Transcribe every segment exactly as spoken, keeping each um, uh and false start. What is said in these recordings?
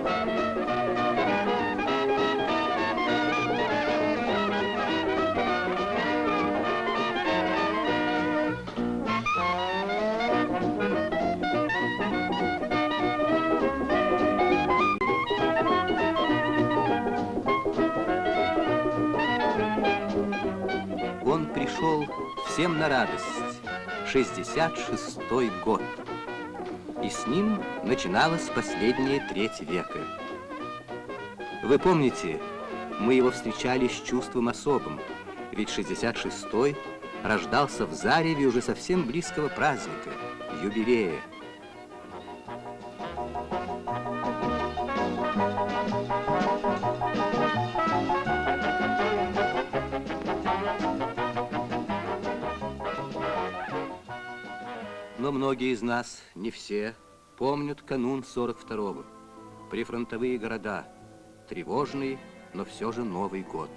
Он пришел всем на радость, шестьдесят шестой год, и с ним начиналась последняя треть века. Вы помните, мы его встречали с чувством особым, ведь шестьдесят шестой рождался в зареве уже совсем близкого праздника, юбилея. Но многие из нас, не все, помнят канун сорок второго. Прифронтовые города, тревожный, но все же Новый год.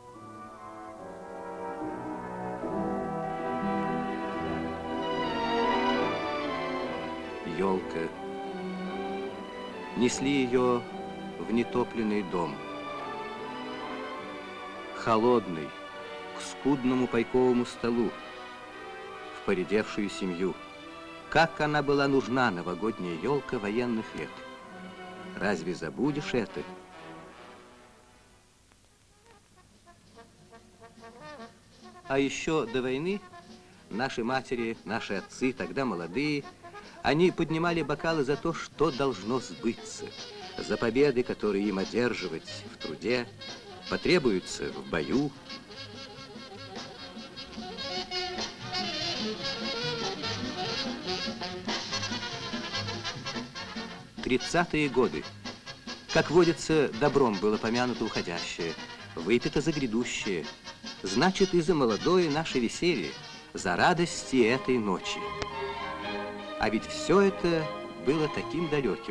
Елка. Несли ее в нетопленный дом. Холодный, к скудному пайковому столу, в поредевшую семью. Как она была нужна, новогодняя елка военных лет. Разве забудешь это? А еще до войны наши матери, наши отцы, тогда молодые, они поднимали бокалы за то, что должно сбыться, за победы, которые им одерживать в труде, потребуются в бою. Тридцатые годы. Как водится, добром было помянуто уходящее, выпито за грядущее. Значит, и за молодое наше веселье, за радости этой ночи. А ведь все это было таким далеким.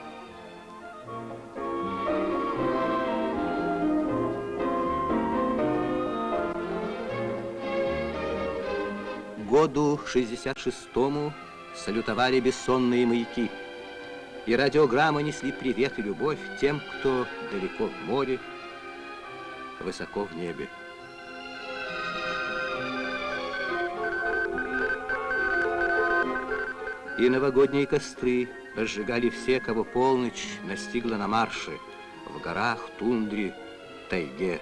Году шестьдесят шестому салютовали бессонные маяки. И радиограммы несли привет и любовь тем, кто далеко в море, высоко в небе. И новогодние костры разжигали все, кого полночь настигла на марше, в горах, тундре, тайге.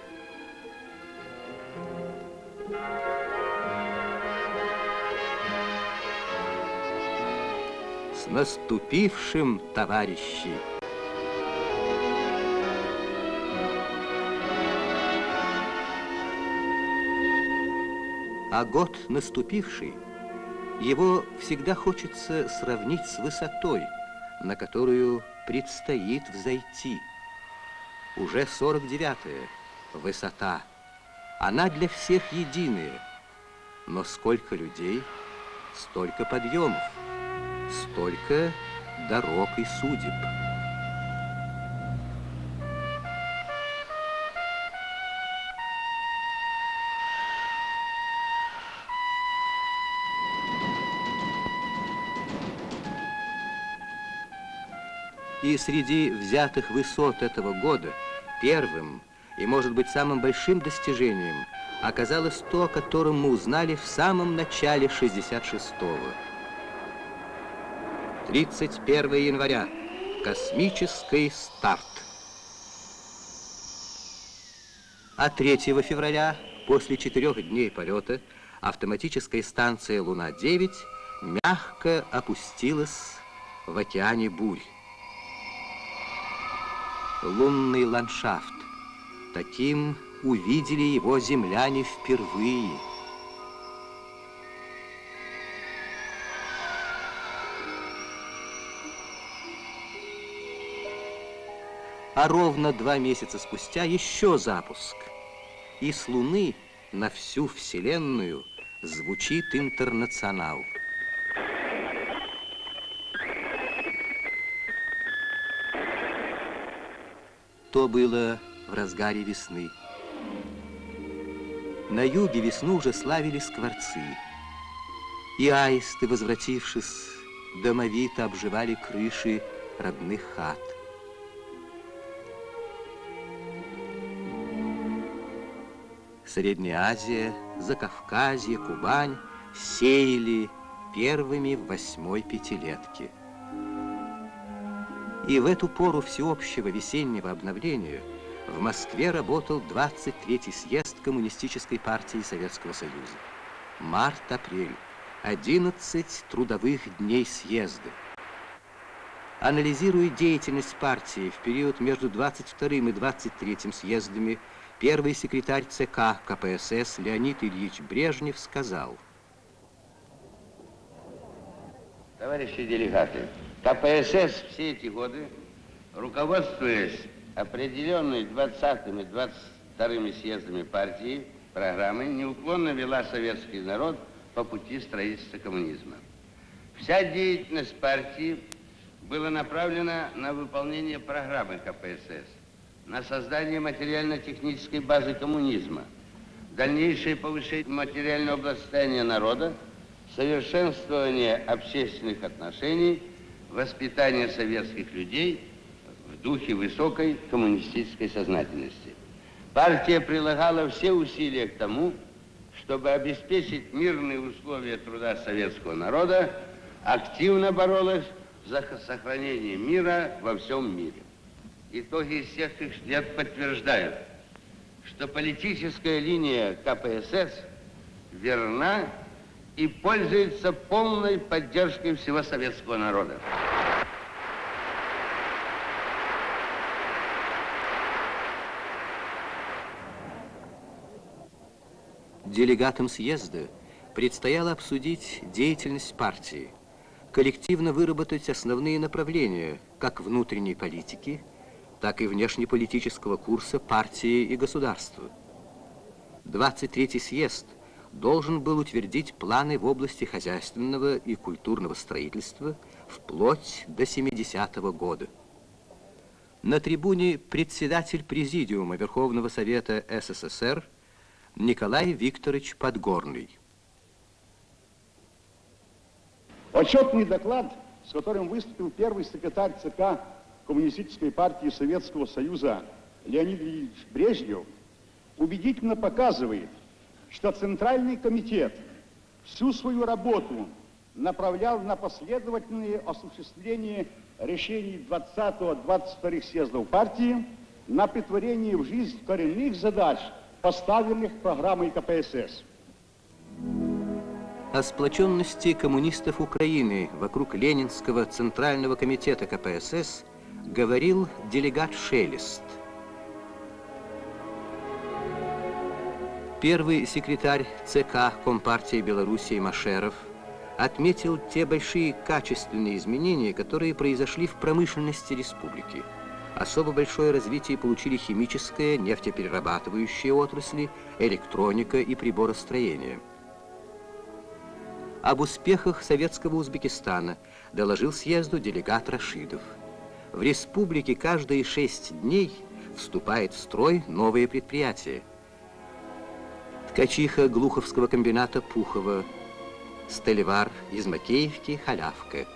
С наступившим, товарищи! А год наступивший, его всегда хочется сравнить с высотой, на которую предстоит взойти. Уже сорок девятая высота. Она для всех единая. Но сколько людей, столько подъемов. Столько дорог и судеб. И среди взятых высот этого года первым и, может быть, самым большим достижением оказалось то, о котором мы узнали в самом начале шестьдесят шестого. тридцать первого января. Космический старт. А третьего февраля, после четырех дней полета, автоматическая станция Луна девять мягко опустилась в океане бурь. Лунный ландшафт. Таким увидели его земляне впервые. А ровно два месяца спустя еще запуск. И с Луны на всю Вселенную звучит интернационал. То было в разгаре весны. На юге весну уже славили скворцы. И аисты, возвратившись, домовито обживали крыши родных хат. Средняя Азия, Закавказье, Кубань сеяли первыми в восьмой пятилетке. И в эту пору всеобщего весеннего обновления в Москве работал двадцать третий съезд Коммунистической партии Советского Союза. Март-апрель. одиннадцать трудовых дней съезда. Анализируя деятельность партии в период между двадцать вторым и двадцать третьим съездами, первый секретарь ЦК КПСС Леонид Ильич Брежнев сказал: Товарищи делегаты, КПСС все эти годы, руководствуясь определенной двадцатым и двадцать вторыми съездами партии программой, неуклонно вела советский народ по пути строительства коммунизма. Вся деятельность партии была направлена на выполнение программы КПСС, на создание материально-технической базы коммунизма, дальнейшее повышение материального благосостояния народа, совершенствование общественных отношений, воспитание советских людей в духе высокой коммунистической сознательности. Партия прилагала все усилия к тому, чтобы обеспечить мирные условия труда советского народа, активно боролась за сохранение мира во всем мире. Итоги всех их лет подтверждают, что политическая линия КПСС верна и пользуется полной поддержкой всего советского народа. Делегатам съезда предстояло обсудить деятельность партии, коллективно выработать основные направления как внутренней политики, так и внешнеполитического курса партии и государства. двадцать третий съезд должен был утвердить планы в области хозяйственного и культурного строительства вплоть до семидесятого года. На трибуне председатель Президиума Верховного Совета СССР Николай Викторович Подгорный. Отчетный доклад, с которым выступил первый секретарь ЦК Коммунистической партии Советского Союза Леонид Ильич Брежнев, убедительно показывает, что Центральный комитет всю свою работу направлял на последовательное осуществление решений двадцатого — двадцать вторых съездов партии, на претворение в жизнь коренных задач, поставленных программой КПСС. О сплоченности коммунистов Украины вокруг Ленинского Центрального комитета КПСС говорил делегат Шелест. Первый секретарь ЦК Компартии Белоруссии Машеров отметил те большие качественные изменения, которые произошли в промышленности республики. Особо большое развитие получили химическая, нефтеперерабатывающие отрасли, электроника и приборостроение. Об успехах советского Узбекистана доложил съезду делегат Рашидов. В республике каждые шесть дней вступает в строй новые предприятия. Ткачиха Глуховского комбината Пухова, столевар из Макеевки Халявка.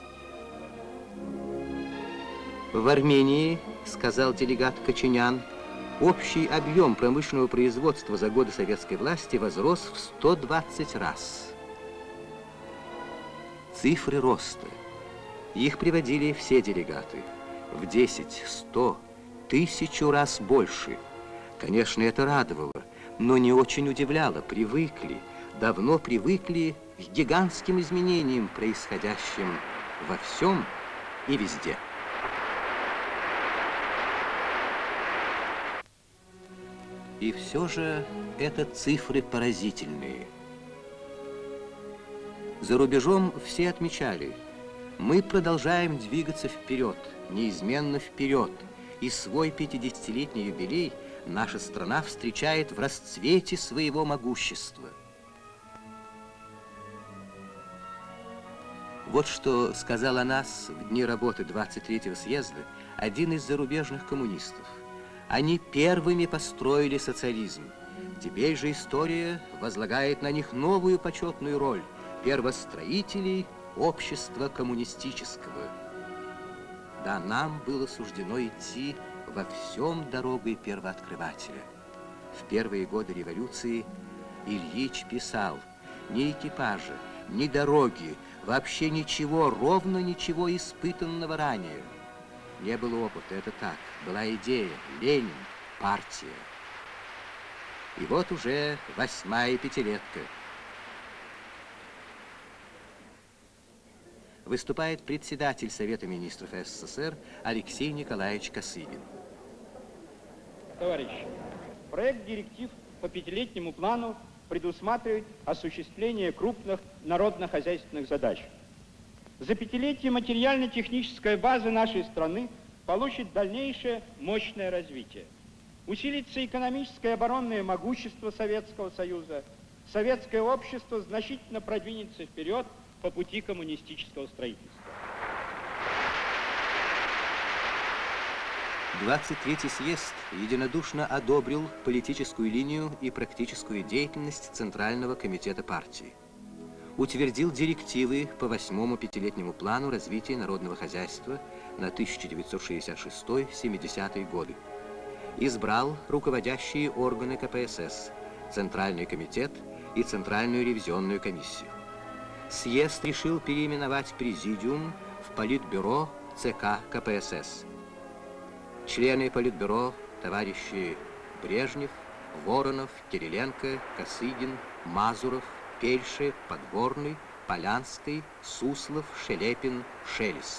В Армении, сказал делегат Кочинян, общий объем промышленного производства за годы советской власти возрос в сто двадцать раз. Цифры роста. Их приводили все делегаты. В десять, сто, тысячу раз больше. Конечно, это радовало, но не очень удивляло. Привыкли, давно привыкли к гигантским изменениям, происходящим во всем и везде. И все же это цифры поразительные. За рубежом все отмечали, мы продолжаем двигаться вперед, неизменно вперед, и свой пятидесятилетний юбилей наша страна встречает в расцвете своего могущества. Вот что сказал о нас в дни работы двадцать третьего съезда один из зарубежных коммунистов. Они первыми построили социализм. Теперь же история возлагает на них новую почетную роль – первостроителей общества коммунистического. Да, нам было суждено идти во всем дорогой первооткрывателя. В первые годы революции Ильич писал: ни экипажа, ни дороги, вообще ничего, ровно ничего испытанного ранее. Не было опыта, это так. Была идея, Ленин, партия. И вот уже восьмая пятилетка. Выступает председатель Совета министров СССР Алексей Николаевич Косыгин. Товарищи, проект директив по пятилетнему плану предусматривает осуществление крупных народно-хозяйственных задач. За пятилетие материально-техническая база нашей страны получит дальнейшее мощное развитие. Усилится экономическое и оборонное могущество Советского Союза. Советское общество значительно продвинется вперед по пути коммунистического строительства. двадцать третий съезд единодушно одобрил политическую линию и практическую деятельность Центрального комитета партии. Утвердил директивы по восьмому пятилетнему плану развития народного хозяйства на тысяча девятьсот шестьдесят шестой — семидесятые годы. Избрал руководящие органы ка пэ эс эс, Центральный комитет и Центральную ревизионную комиссию. Съезд решил переименовать президиум в Политбюро цэ ка ка пэ эс эс. Члены Политбюро товарищи Брежнев, Воронов, Кириленко, Косыгин, Мазуров, Пельше, Подгорный, Полянский, Суслов, Шелепин, Шелест.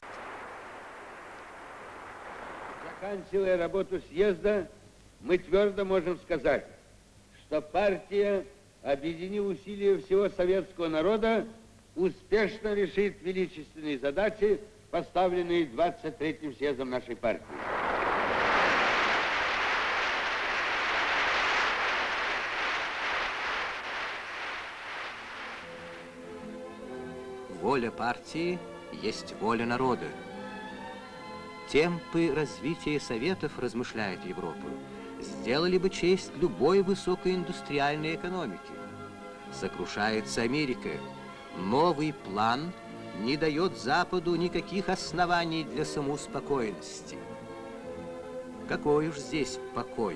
Заканчивая работу съезда, мы твердо можем сказать, что партия, объединив усилия всего советского народа, успешно решит величественные задачи, поставленные двадцать третьим съездом нашей партии. Воля партии есть воля народа. Темпы развития Советов, размышляет Европа, сделали бы честь любой высокоиндустриальной экономике. Сокрушается Америка. Новый план не дает Западу никаких оснований для самоуспокоенности. Какой уж здесь покой?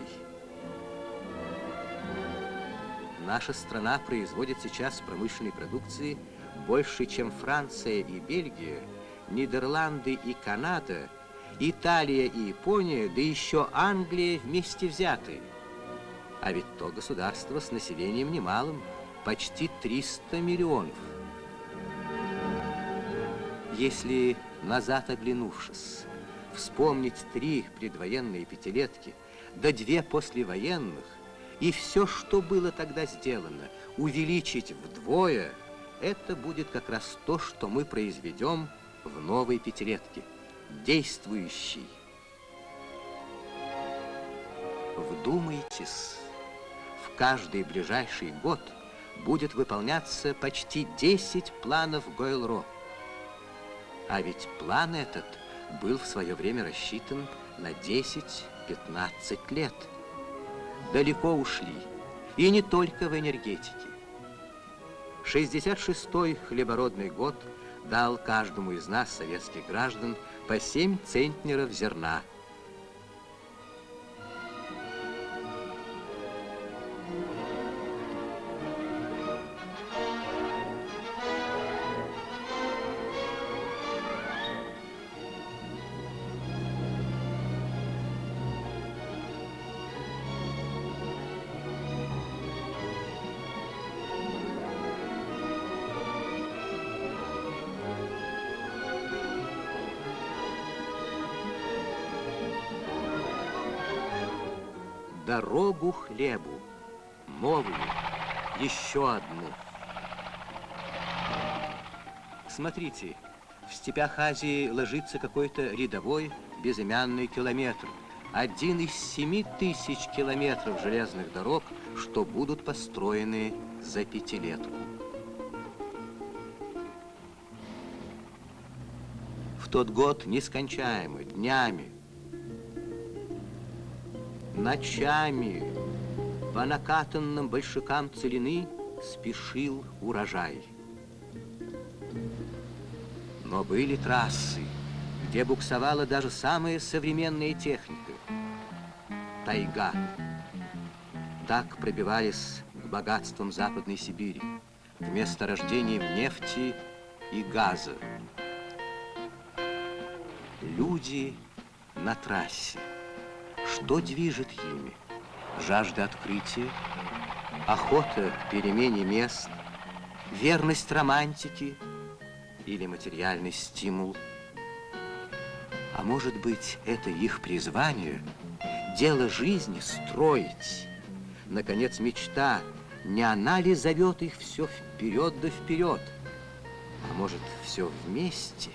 Наша страна производит сейчас промышленной продукции больше, чем Франция и Бельгия, Нидерланды и Канада, Италия и Япония, да еще Англия вместе взятые. А ведь то государство с населением немалым, почти триста миллионов. Если, назад оглянувшись, вспомнить три предвоенные пятилетки, да две послевоенных, и все, что было тогда сделано, увеличить вдвое, это будет как раз то, что мы произведем в новой пятилетке. Действующий. Вдумайтесь, в каждый ближайший год будет выполняться почти десять планов Гойл-Ро. А ведь план этот был в свое время рассчитан на десять-пятнадцать лет. Далеко ушли, и не только в энергетике. шестьдесят шестой хлебородный год дал каждому из нас, советских граждан, по семь центнеров зерна. Дорогу хлебу, новую, еще одну. Смотрите, в степях Азии ложится какой-то рядовой безымянный километр. Один из семи тысяч километров железных дорог, что будут построены за пятилетку. В тот год нескончаемо, днями, ночами по накатанным большакам целины спешил урожай. Но были трассы, где буксовала даже самая современная техника. Тайга. так пробивались к богатствам Западной Сибири, к месторождениям нефти и газа. Люди на трассе. Что движет ими? Жажда открытия, охота к перемене мест, верность романтики или материальный стимул? А может быть, это их призвание, дело жизни строить? Наконец, мечта, не она ли зовет их все вперед да вперед? А может, все вместе?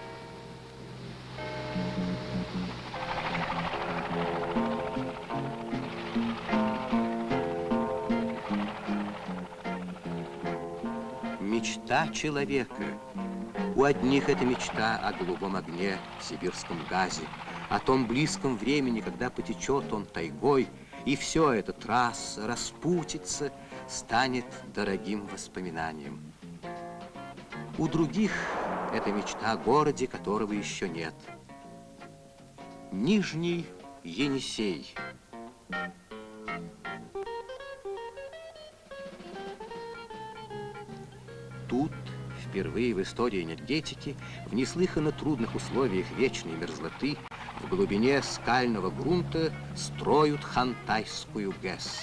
Мечта человека. У одних это мечта о голубом огне, сибирском газе, о том близком времени, когда потечет он тайгой, и все это, трасса, распутится, станет дорогим воспоминанием. У других это мечта о городе, которого еще нет. Нижний Енисей. Тут впервые в истории энергетики в неслыханно трудных условиях вечной мерзлоты в глубине скального грунта строят Хантайскую ГЭС.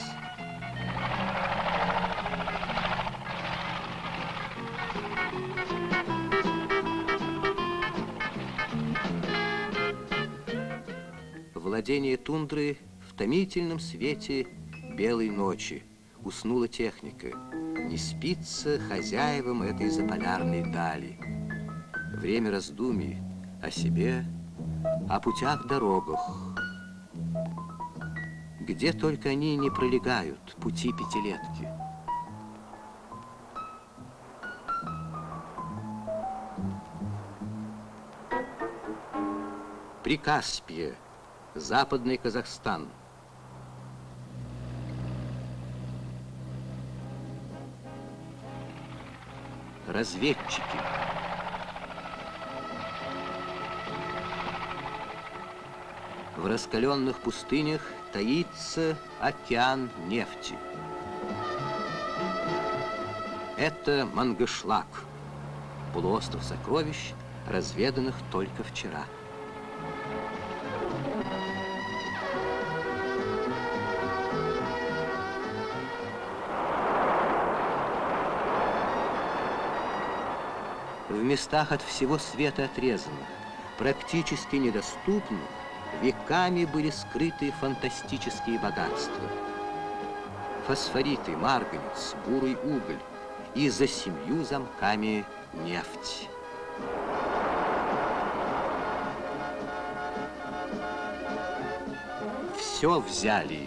Владение тундры в томительном свете белой ночи. Уснула техника. Не спится хозяевам этой заполярной дали. Время раздумий о себе, о путях-дорогах. Где только они не пролегают, пути пятилетки. Прикаспье, Западный Казахстан. Разведчики. В раскаленных пустынях таится океан нефти. Это Мангышлак, полуостров сокровищ, разведанных только вчера. В местах от всего света отрезанных, практически недоступных, веками были скрыты фантастические богатства. Фосфориты, марганец, бурый уголь и за семью замками нефть. Все взяли.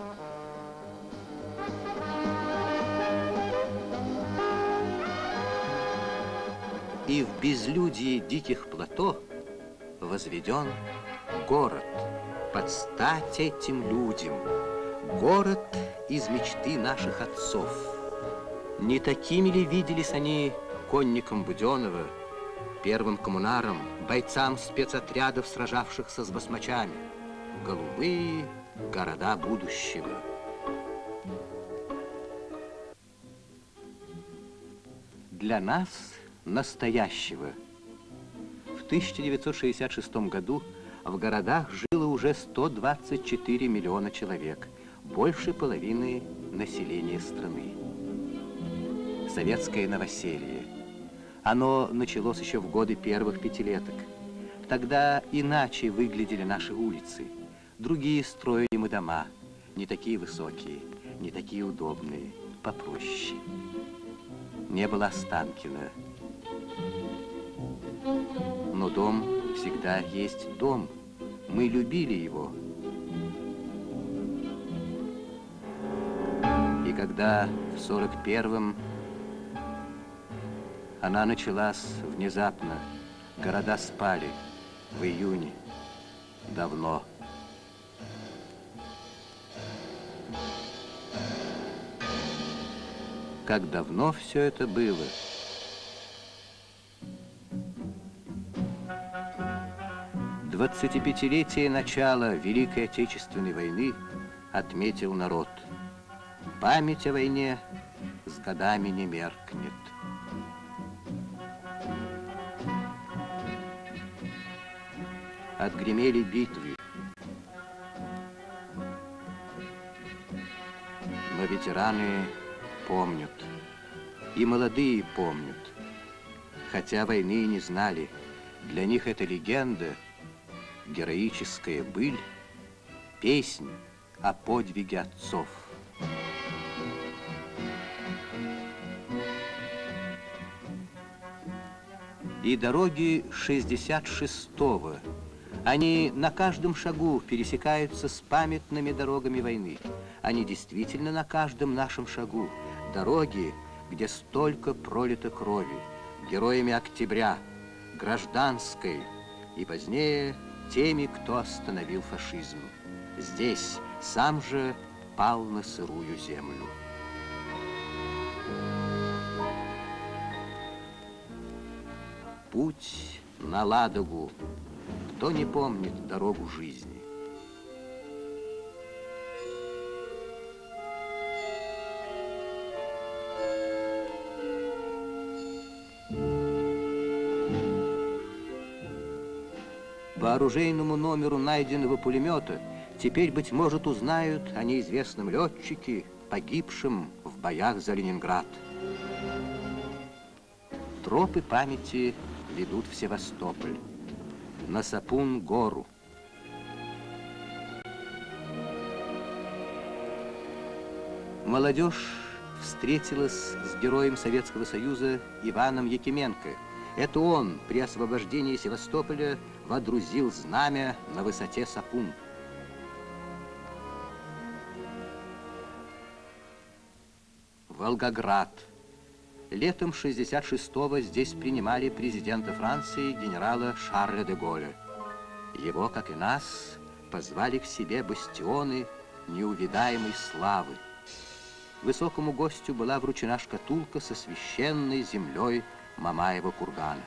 И в безлюдии диких плато возведен город под стать этим людям. Город из мечты наших отцов. Не такими ли виделись они конникам Буденова, первым коммунарам, бойцам спецотрядов, сражавшихся с басмачами? Голубые города будущего. Для нас настоящего. В тысяча девятьсот шестьдесят шестом году в городах жило уже сто двадцать четыре миллиона человек, больше половины населения страны. Советское новоселье. Оно началось еще в годы первых пятилеток. Тогда иначе выглядели наши улицы. Другие строили мы дома, не такие высокие, не такие удобные, попроще. Не было Останкина. Но дом всегда есть дом. Мы любили его. И когда в сорок первом она началась внезапно, города спали в июне, давно. Как давно все это было. Двадцатипятилетие начала Великой Отечественной войны отметил народ. Память о войне с годами не меркнет. Отгремели битвы, но ветераны помнят, и молодые помнят, хотя войны и не знали. Для них это легенда, героическая быль, песнь о подвиге отцов. И дороги шестьдесят шестого, они на каждом шагу пересекаются с памятными дорогами войны. Они действительно на каждом нашем шагу. Дороги, где столько пролито крови, героями октября, гражданской и позднее теми, кто остановил фашизм. Здесь сам же пал на сырую землю. Путь на Ладогу. Кто не помнит дорогу жизни? По оружейному номеру найденного пулемета теперь, быть может, узнают о неизвестном летчике, погибшем в боях за Ленинград. Тропы памяти ведут в Севастополь, на Сапун-гору. Молодежь встретилась с героем Советского Союза Иваном Якименко. Это он при освобождении Севастополя водрузил знамя на высоте Сапун. Волгоград. Летом шестьдесят шестого здесь принимали президента Франции генерала Шарля де Голля. Его, как и нас, позвали к себе бастионы неувидаемой славы. Высокому гостю была вручена шкатулка со священной землей Мамаева кургана.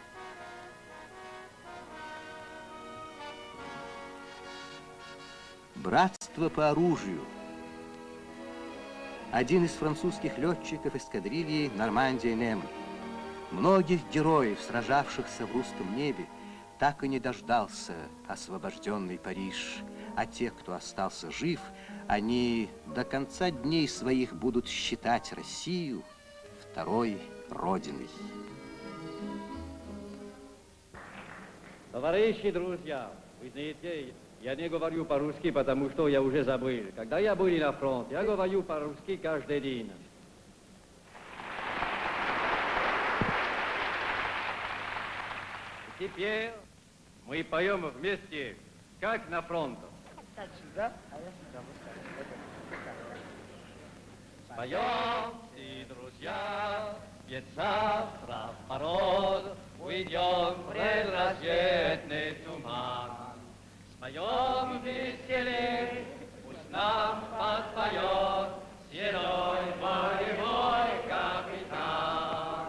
Братство по оружию. Один из французских летчиков эскадрильи Нормандия-Немль. Многих героев, сражавшихся в русском небе, так и не дождался освобожденный Париж. А те, кто остался жив, они до конца дней своих будут считать Россию второй родиной. Товарищи, друзья, вы знаете, я не говорю по-русски, потому что я уже забыл. Когда я был на фронте, я говорю по-русски каждый день. Теперь мы поем вместе, как на фронте. Споем, и друзья, ведь завтра в пород уйдем в предрассветный туман. Споем веселей, пусть нам подпоет седой боевой капитан.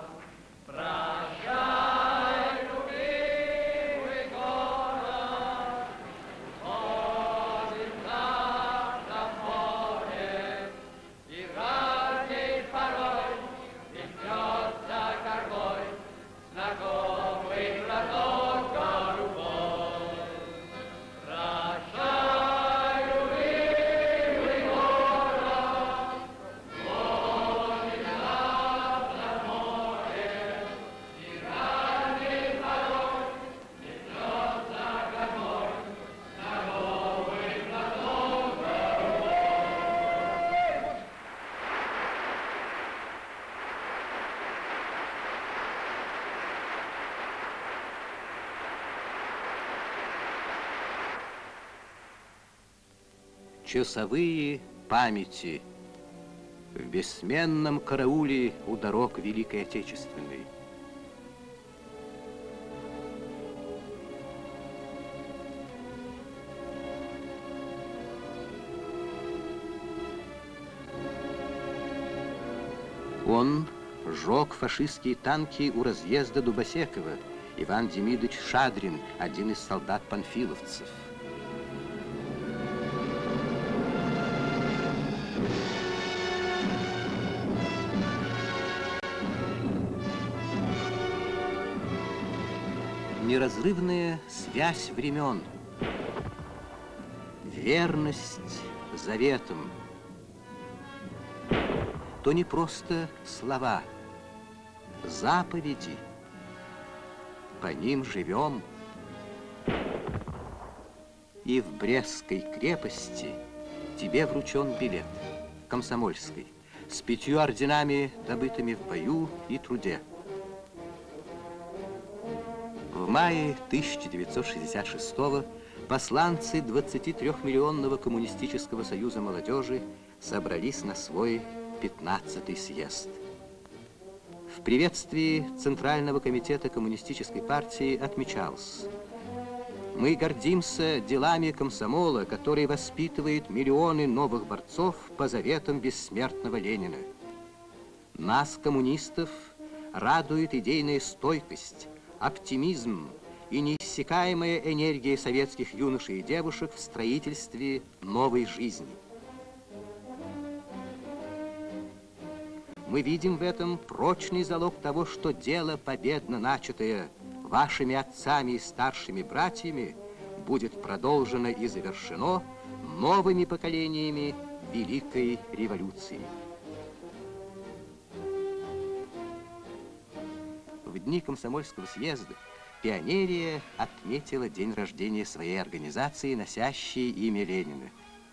Прощай, любимый город, уходим завтра в море, и радий порой вихнется горбой знакомый платок голубой. Часовые памяти в бессменном карауле у дорог Великой Отечественной. Он сжег фашистские танки у разъезда Дубосекова. Иван Демидович Шадрин, один из солдат-панфиловцев. неразрывная связь времен, верность заветам, то не просто слова, заповеди, по ним живем. И в Брестской крепости тебе вручен билет, в Комсомольской, с пятью орденами, добытыми в бою и труде. В мае тысяча девятьсот шестьдесят шестого посланцы двадцатитрёхмиллионного коммунистического союза молодежи собрались на свой пятнадцатый съезд. В приветствии Центрального комитета коммунистической партии отмечалось: мы гордимся делами комсомола, который воспитывает миллионы новых борцов по заветам бессмертного Ленина. Нас, коммунистов, радует идейная стойкость, оптимизм и неиссякаемая энергия советских юношей и девушек в строительстве новой жизни. Мы видим в этом прочный залог того, что дело, победно начатое вашими отцами и старшими братьями, будет продолжено и завершено новыми поколениями Великой революции. В дни Комсомольского съезда пионерия отметила день рождения своей организации, носящей имя Ленина.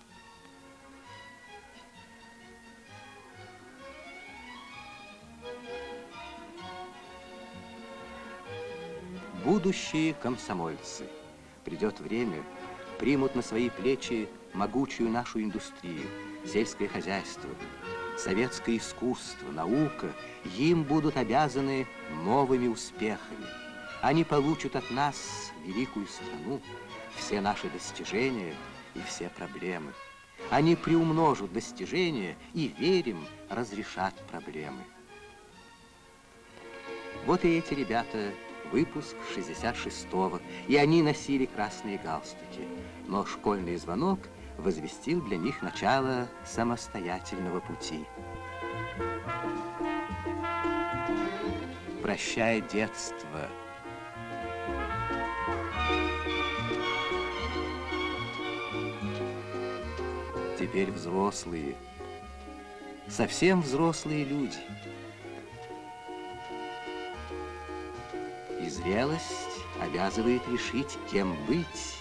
Будущие комсомольцы, придет время, примут на свои плечи могучую нашу индустрию, сельское хозяйство, советское искусство, наука. Им будут обязаны новыми успехами. Они получат от нас великую страну, все наши достижения и все проблемы. Они приумножат достижения и, верим, разрешат проблемы. Вот и эти ребята, выпуск шестьдесят шестого, и они носили красные галстуки. Но школьный звонок возвестил для них начало самостоятельного пути. Прощай, детство. Теперь взрослые, совсем взрослые люди. И зрелость обязывает решить, кем быть.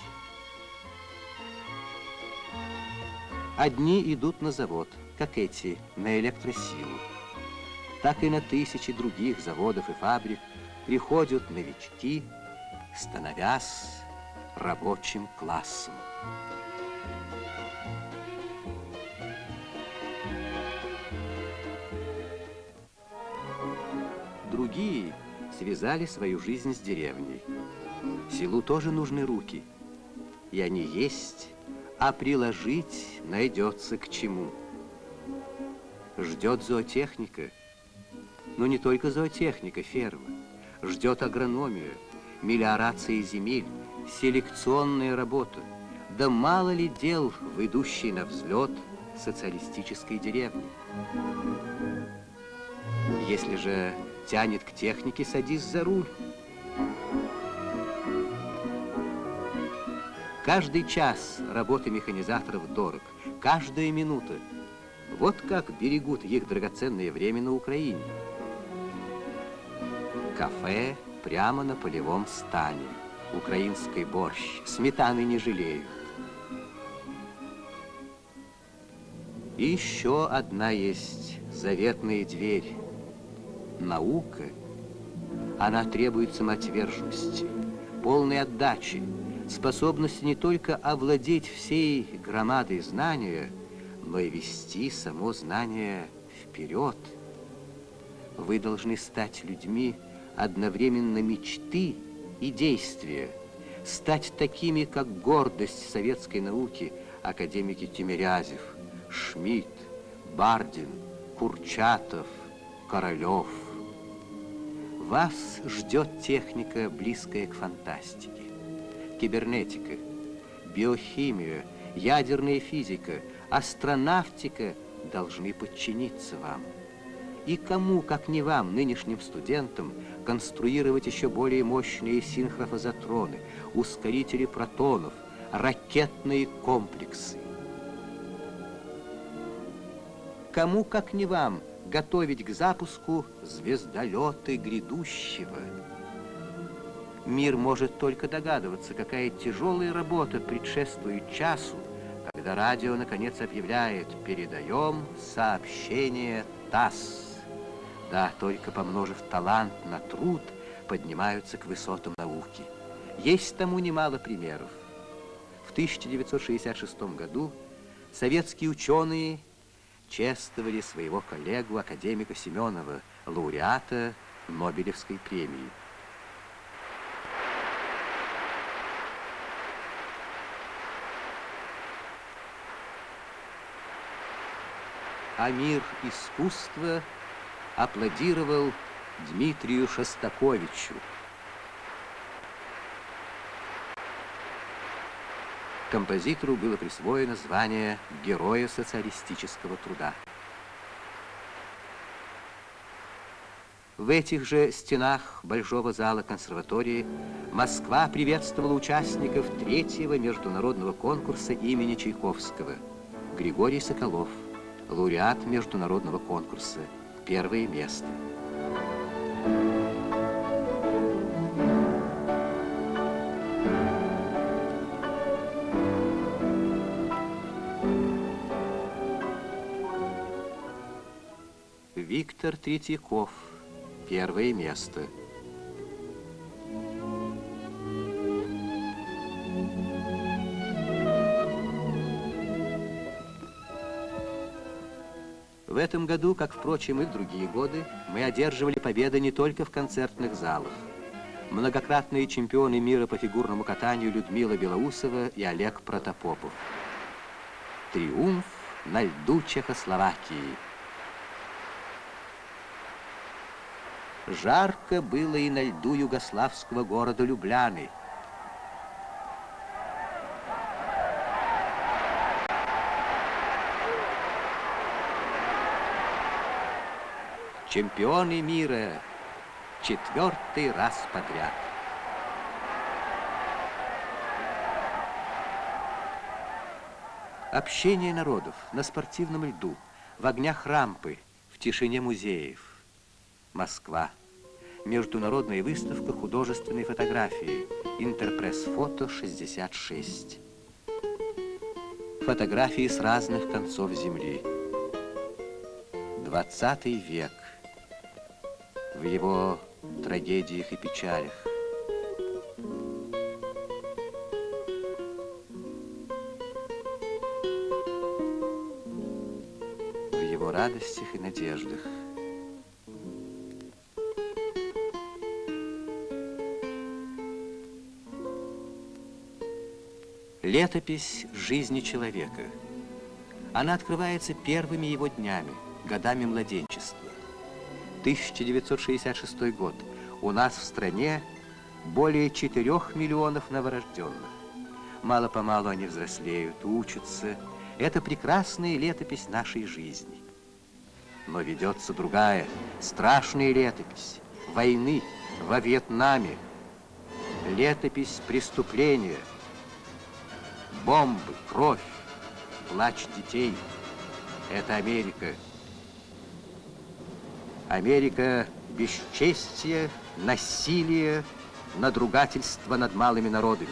Одни идут на завод, как эти, на электросилу. Так и на тысячи других заводов и фабрик приходят новички, становясь рабочим классом. Другие связали свою жизнь с деревней. Селу тоже нужны руки, и они есть, а приложить найдется к чему. Ждет зоотехника, но не только зоотехника, ферма. Ждет агрономия, мелиорация земель, селекционная работа. Да мало ли дел в идущей на взлет социалистической деревни. Если же тянет к технике, садись за руль. Каждый час работы механизаторов дорог, каждая минута. Вот как берегут их драгоценное время на Украине. Кафе прямо на полевом стане. Украинский борщ, сметаны не жалеют. И еще одна есть заветная дверь. Наука, она требует самоотверженности, полной отдачи, способности не только овладеть всей громадой знания, но и вести само знание вперед. Вы должны стать людьми одновременно мечты и действия, стать такими, как гордость советской науки, академики Тимирязев, Шмидт, Бардин, Курчатов, Королев. Вас ждет техника, близкая к фантастике, кибернетика, биохимия, ядерная физика, астронавтика должны подчиниться вам. И кому, как не вам, нынешним студентам, конструировать еще более мощные синхрофазотроны, ускорители протонов, ракетные комплексы? Кому, как не вам, готовить к запуску звездолеты грядущего? Мир может только догадываться, какая тяжелая работа предшествует часу, когда радио, наконец, объявляет: передаем сообщение ТАСС. Да, только помножив талант на труд, поднимаются к высотам науки. Есть тому немало примеров. В тысяча девятьсот шестьдесят шестом году советские ученые чествовали своего коллегу, академика Семенова, лауреата Нобелевской премии. А мир искусства аплодировал Дмитрию Шостаковичу. Композитору было присвоено звание Героя социалистического труда. В этих же стенах большого зала консерватории Москва приветствовала участников третьего международного конкурса имени Чайковского. Григорий Соколов, лауреат международного конкурса, первое место. Виктор Третьяков, первое место. В этом году, как, впрочем, и в другие годы, мы одерживали победы не только в концертных залах. Многократные чемпионы мира по фигурному катанию Людмила Белоусова и Олег Протопопов. Триумф на льду Чехословакии. Жарко было и на льду югославского города Любляны. Чемпионы мира четвертый раз подряд. Общение народов на спортивном льду, в огнях рампы, в тишине музеев. Москва. Международная выставка художественной фотографии. Интерпресс-фото шестьдесят шесть. Фотографии с разных концов земли. Двадцатый век. В его трагедиях и печалях. В его радостях и надеждах. Летопись жизни человека. Она открывается первыми его днями, годами младенчества. тысяча девятьсот шестьдесят шестой год. У нас в стране более четырех миллионов новорожденных. Мало-помалу они взрослеют, учатся. Это прекрасная летопись нашей жизни. Но ведется другая, страшная летопись войны во Вьетнаме. Летопись преступления. Бомбы, кровь, плач детей. Это Америка. Америка бесчестия, насилия, надругательства над малыми народами.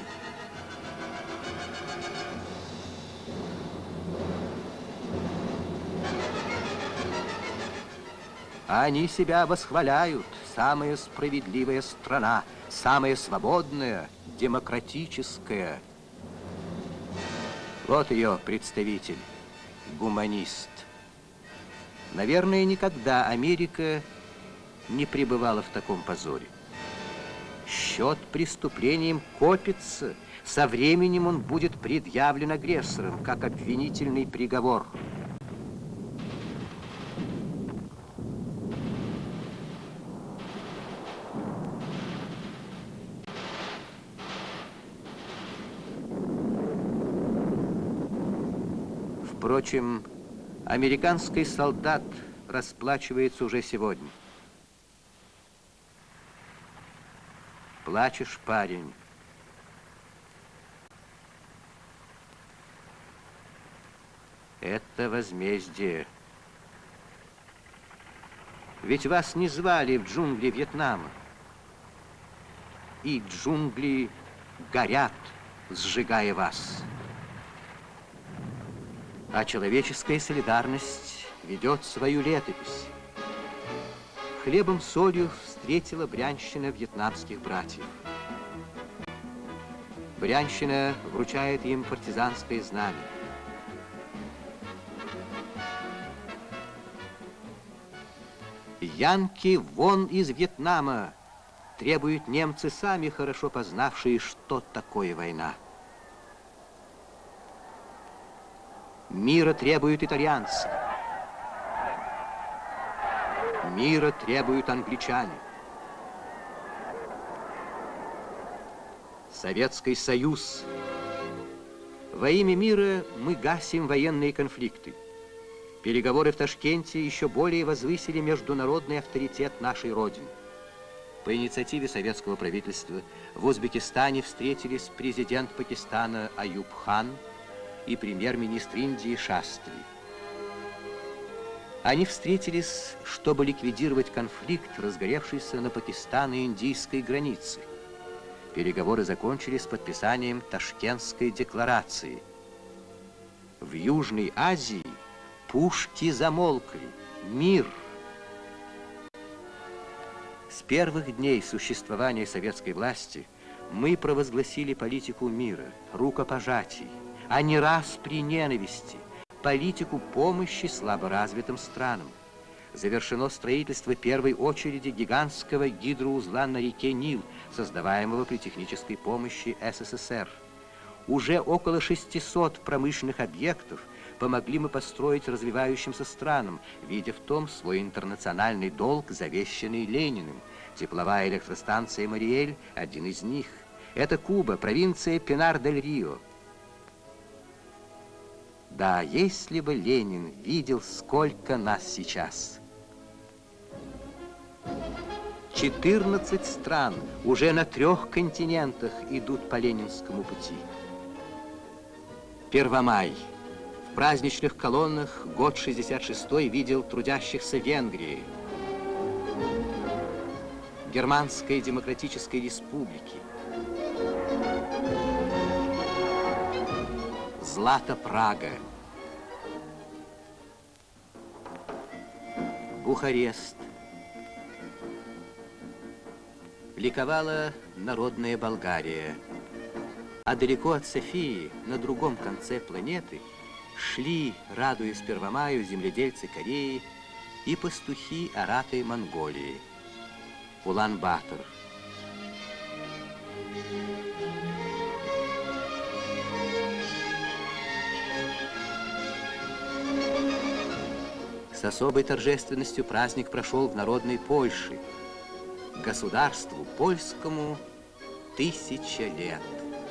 Они себя восхваляют. Самая справедливая страна, самая свободная, демократическая. Вот ее представитель, гуманист. Наверное, никогда Америка не пребывала в таком позоре. Счет преступлениям копится. Со временем он будет предъявлен агрессором, как обвинительный приговор. Впрочем, американский солдат расплачивается уже сегодня. Плачешь, парень. Это возмездие. Ведь вас не звали в джунгли Вьетнама. И джунгли горят, сжигая вас. А человеческая солидарность ведет свою летопись. Хлебом-солью встретила Брянщина вьетнамских братьев. Брянщина вручает им партизанское знамя. Янки вон из Вьетнама, требуют немцы, сами хорошо познавшие, что такое война. Мира требуют итальянцы. Мира требуют англичане. Советский Союз. Во имя мира мы гасим военные конфликты. Переговоры в Ташкенте еще более возвысили международный авторитет нашей Родины. По инициативе советского правительства в Узбекистане встретились президент Пакистана Аюб Хан и премьер-министр Индии Шастри. Они встретились, чтобы ликвидировать конфликт, разгоревшийся на пакистано-индийской границе. Переговоры закончились подписанием Ташкентской декларации. В Южной Азии пушки замолкли. Мир. С первых дней существования советской власти мы провозгласили политику мира, рукопожатий, а не распри ненависти, политику помощи слаборазвитым странам. Завершено строительство первой очереди гигантского гидроузла на реке Нил, создаваемого при технической помощи СССР. Уже около шестисот промышленных объектов помогли мы построить развивающимся странам, видя в том свой интернациональный долг, завещанный Лениным. Тепловая электростанция «Мариэль» – один из них. Это Куба, провинция Пинар-дель-Рио. Да, если бы Ленин видел, сколько нас сейчас. четырнадцать стран уже на трех континентах идут по ленинскому пути. Первомай. В праздничных колоннах год шестьдесят шестой видел трудящихся Венгрии, Германской Демократической Республики, Злата Прага, Бухарест. Ликовала народная Болгария, а далеко от Софии, на другом конце планеты, шли, радуясь Первомаю, земледельцы Кореи и пастухи Аратой Монголии. Улан-Батор. С особой торжественностью праздник прошел в народной Польше. Государству польскому тысяча лет.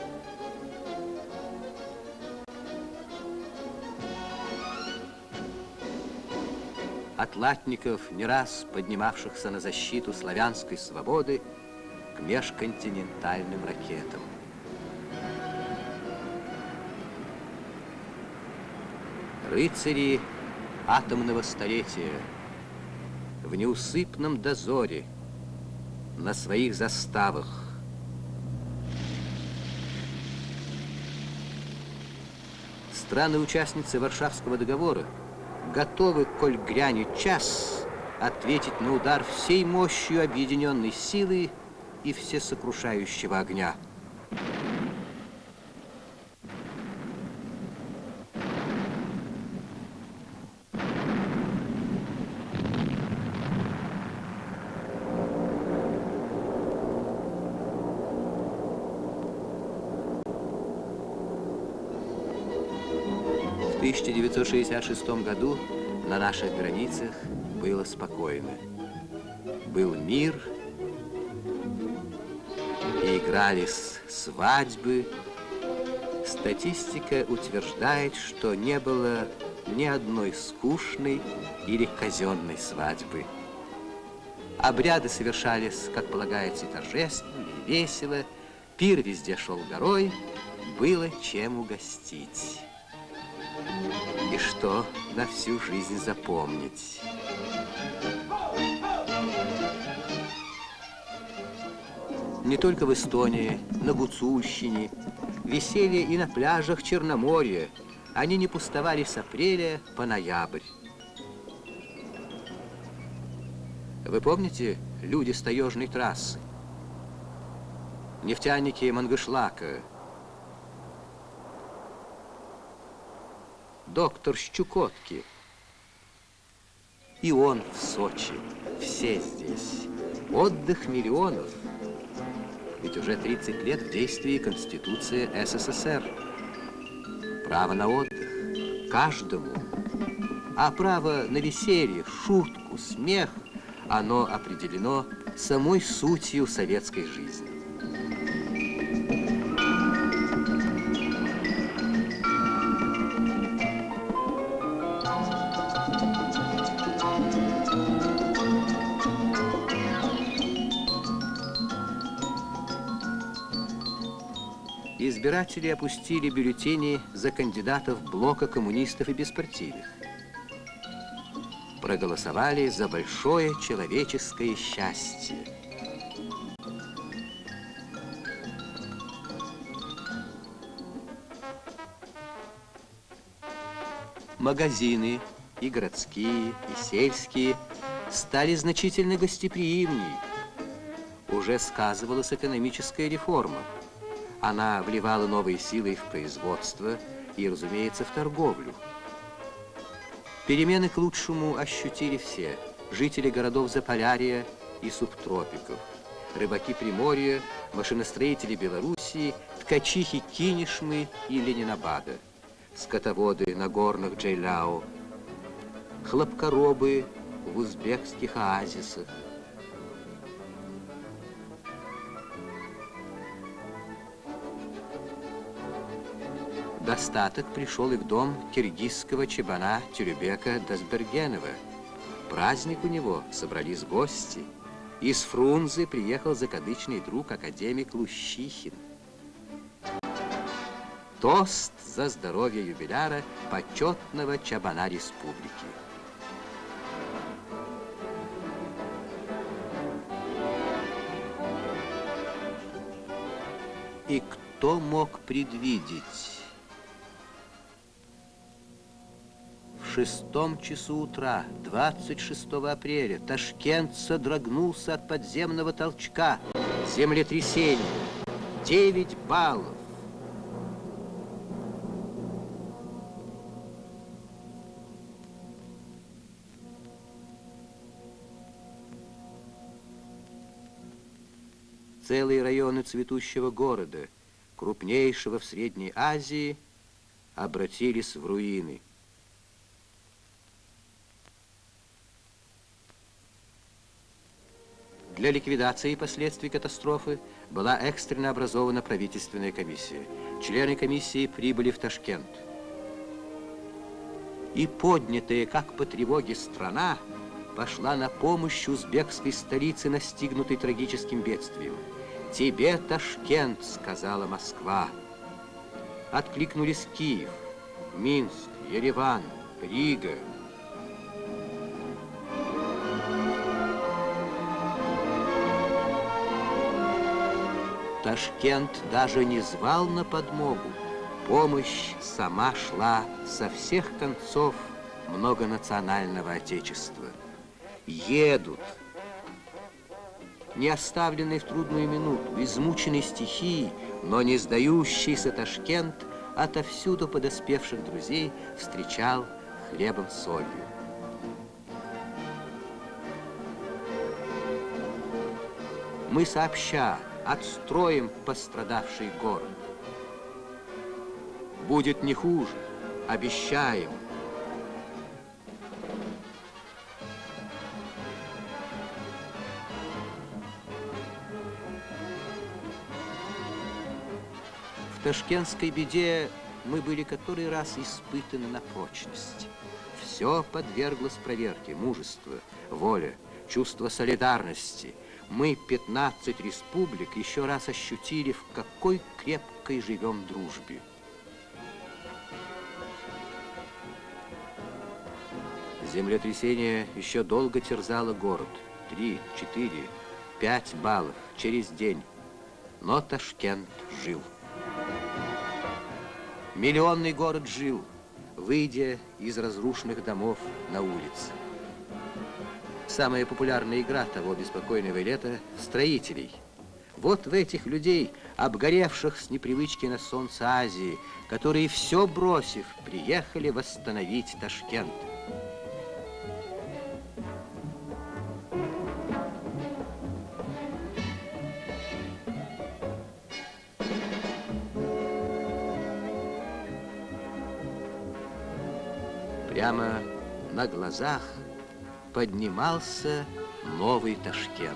От латников, не раз поднимавшихся на защиту славянской свободы, к межконтинентальным ракетам. Рыцари атомного столетия в неусыпном дозоре на своих заставах. Страны-участницы Варшавского договора готовы, коль грянет час, ответить на удар всей мощью объединенной силы и всесокрушающего огня. В тысяча девятьсот шестьдесят шестом году на наших границах было спокойно. Был мир, и игрались свадьбы. Статистика утверждает, что не было ни одной скучной или казенной свадьбы. Обряды совершались, как полагается, и торжественно, и весело. Пир везде шел горой, было чем угостить. И что на всю жизнь запомнить. Не только в Эстонии, на Гуцульщине, веселье и на пляжах Черноморья. Они не пустовали с апреля по ноябрь. Вы помните люди с таежной трассы? Нефтяники Мангышлака, доктор с Чукотки. И он в Сочи, все здесь. Отдых миллионов. Ведь уже тридцать лет в действии Конституция СССР. Право на отдых каждому. А право на веселье, шутку, смех, оно определено самой сутью советской жизни. Избиратели опустили бюллетени за кандидатов блока коммунистов и беспартийных. Проголосовали за большое человеческое счастье. Магазины, и городские, и сельские, стали значительно гостеприимней. Уже сказывалась экономическая реформа. Она вливала новые силы в производство и, разумеется, в торговлю. Перемены к лучшему ощутили все. Жители городов Заполярья и субтропиков, рыбаки Приморья, машиностроители Белоруссии, ткачихи Кинешмы и Ленинабада, скотоводы на горных Джейляо, хлопкоробы в узбекских оазисах. Достаток пришел и в дом киргизского чебана Тюрюбека Дасбергенова. Праздник у него, собрались гости. Из Фрунзе приехал закадычный друг академик Лущихин. Тост за здоровье юбиляра, почетного чабана республики. И кто мог предвидеть? В шестом часу утра, двадцать шестого апреля, Ташкент содрогнулся от подземного толчка. Землетрясение. девять баллов. Целые районы цветущего города, крупнейшего в Средней Азии, обратились в руины. Для ликвидации последствий катастрофы была экстренно образована правительственная комиссия. Члены комиссии прибыли в Ташкент. И поднятая, как по тревоге, страна пошла на помощь узбекской столице, настигнутой трагическим бедствием. «Тебе, Ташкент», — сказала Москва. Откликнулись Киев, Минск, Ереван, Рига. Ташкент даже не звал на подмогу. Помощь сама шла со всех концов многонационального отечества. Едут. Не оставленный в трудную минуту, измученный стихией, но не сдающийся Ташкент отовсюду подоспевших друзей встречал хлебом с солью. Мы сообща отстроим пострадавший город. Будет не хуже, обещаем. В ташкентской беде мы были который раз испытаны на прочность. Все подверглось проверке: мужество, воля, чувство солидарности. Мы, пятнадцать республик, еще раз ощутили, в какой крепкой живем дружбе. Землетрясение еще долго терзало город. Три, четыре, пять баллов через день. Но Ташкент жил. Миллионный город жил, выйдя из разрушенных домов на улицы. Самая популярная игра того беспокойного лета – строителей. Вот в этих людей, обгоревших с непривычки на солнце Азии, которые, все бросив, приехали восстановить Ташкент. Прямо на глазах поднимался новый Ташкент.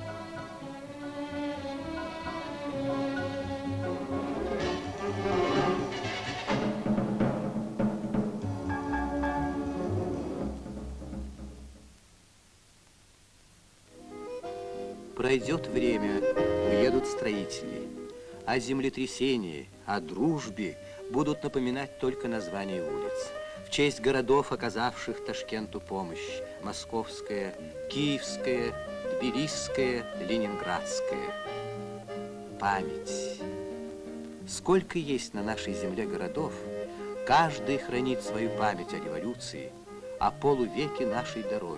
Пройдет время, уедут строители. О землетрясении, о дружбе будут напоминать только названия улиц. В честь городов, оказавших Ташкенту помощь: Московская, Киевская, Тбилисская, Ленинградская. Память. Сколько есть на нашей земле городов, каждый хранит свою память о революции, о полувеке нашей дороги.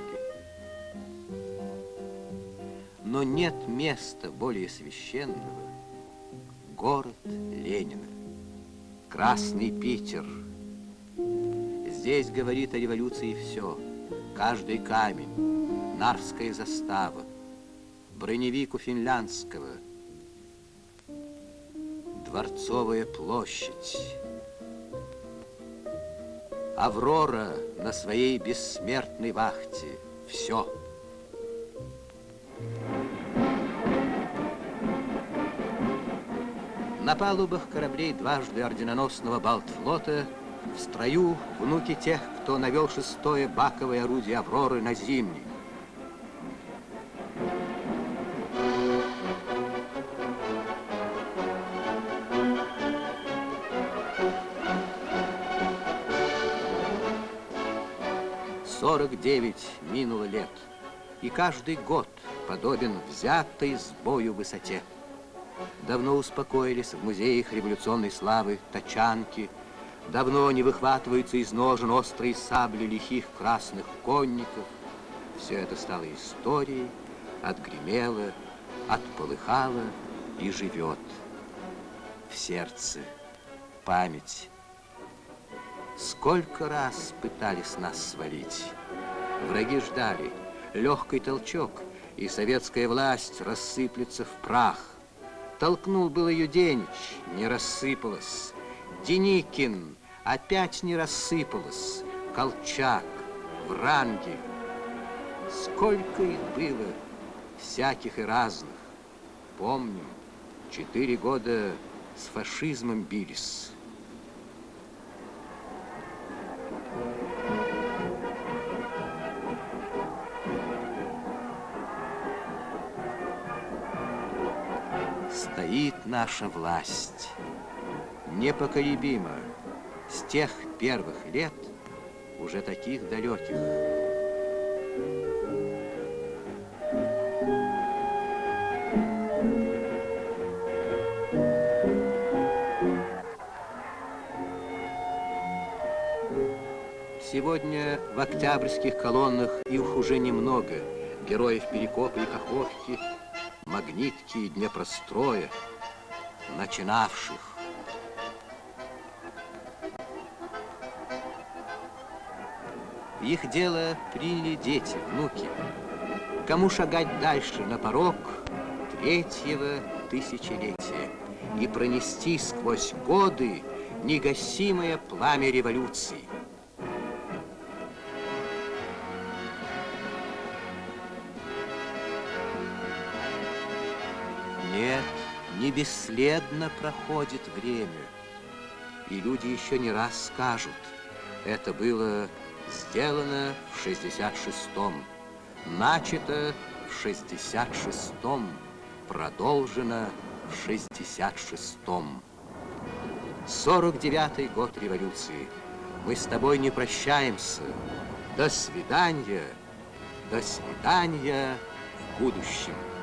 Но нет места более священного — город Ленина, Красный Питер. Здесь говорит о революции все: каждый камень, Нарвская застава, броневик у Финляндского, Дворцовая площадь, Аврора на своей бессмертной вахте. Все. На палубах кораблей дважды орденоносного Балтфлота в строю внуки тех, кто навел шестое баковое орудие Авроры на Зимний. Сорок девять минуло лет, и каждый год подобен взятой с бою высоте. Давно успокоились в музеях революционной славы тачанки, давно не выхватываются из ножен острые сабли лихих красных конников. Все это стало историей, отгремело, отполыхало и живет в сердце. Память. Сколько раз пытались нас свалить. Враги ждали. Легкий толчок, и советская власть рассыплется в прах. Толкнул было Юденич, не рассыпалась. Деникин, опять не рассыпалась. Колчак, Врангель. Сколько их было, всяких и разных. Помним, четыре года с фашизмом бились. Стоит наша власть, непоколебима, с тех первых лет, уже таких далеких. Сегодня в октябрьских колоннах их уже немного. Героев Перекопа и Каховки, Магнитки и Днепростроя, начинавших. Их дело приняли дети, внуки. Кому шагать дальше на порог третьего тысячелетия и пронести сквозь годы негасимое пламя революции. Нет, не бесследно проходит время. И люди еще не раз скажут, это было сделано в шестьдесят шестом, начато в шестьдесят шестом, продолжено в шестьдесят шестом. сорок девятый год революции. Мы с тобой не прощаемся. До свидания, до свидания в будущем.